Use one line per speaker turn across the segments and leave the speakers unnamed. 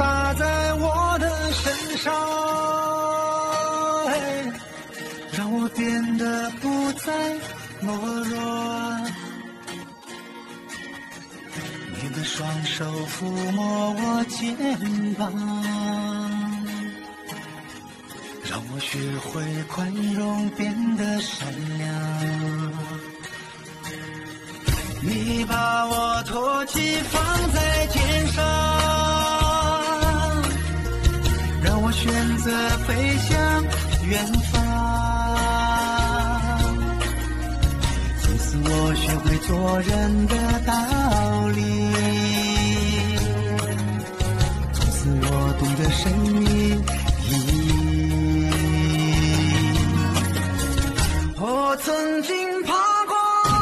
打在我的身上，让我变得不再懦弱。你的双手抚摸我肩膀，让我学会宽容，变得善良。你把我托起放在天上，让我选择飞向远方。从此我学会做人的道理，从此我懂得生命意义。我曾经爬过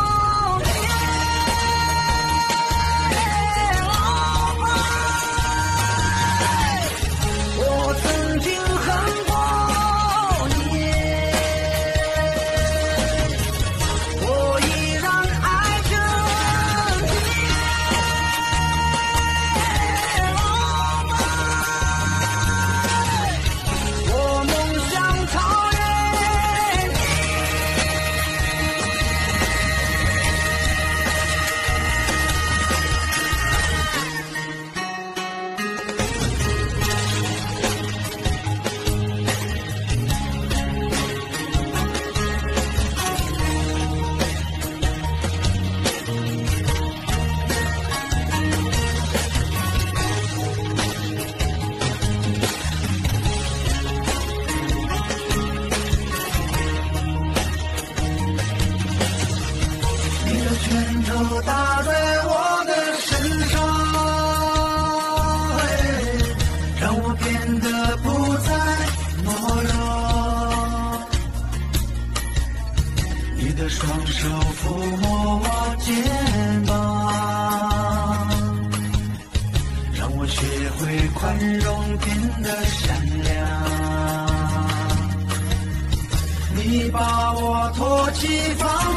拳头打在我的身上，让我变得不再懦弱。你的双手抚摸我肩膀，让我学会宽容，变得善良。你把我托起放